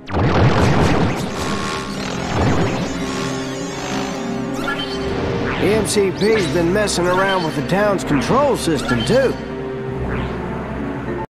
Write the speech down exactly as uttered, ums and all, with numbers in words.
E M C P's been messing around with the town's control system, too.